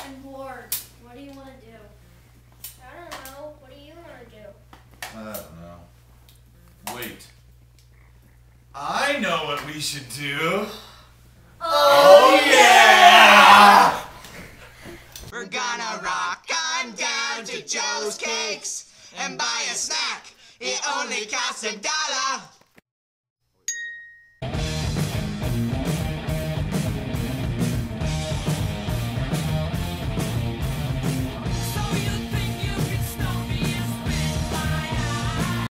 I'm bored. What do you want to do? I don't know. What do you want to do? I don't know. Wait. I know what we should do. Oh, yeah! We're gonna rock on down to Joe's Cakes and buy a snack. It only costs $1.